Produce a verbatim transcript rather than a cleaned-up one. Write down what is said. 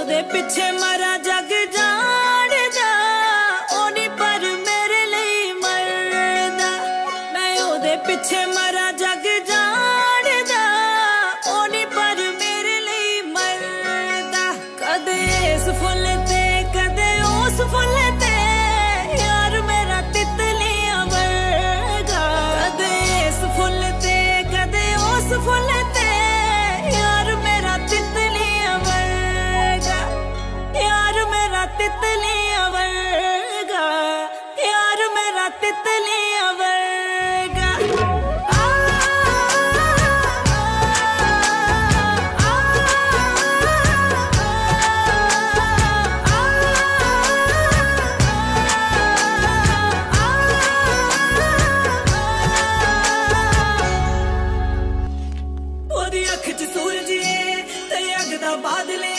ओदे पिछे मरा जग जाणदा ओनी पर मेरे लिए मरदा। मैं ओदे पिछे मरा जग जाणदा ओनी पर मेरे लिए मरदा। कदे इस फुल ते कदे उस फुल ते यार मेरा तितलियां वर्गा। कदे इस फुल ते कदे उस फुल ते यार मेरा तितलियां वर्गा। यार मेरा तितलियां वर्गा। यार मेरा तितलियां वर्गा। आ, आ, ओदी अख च सूरज ते अग दा बादल।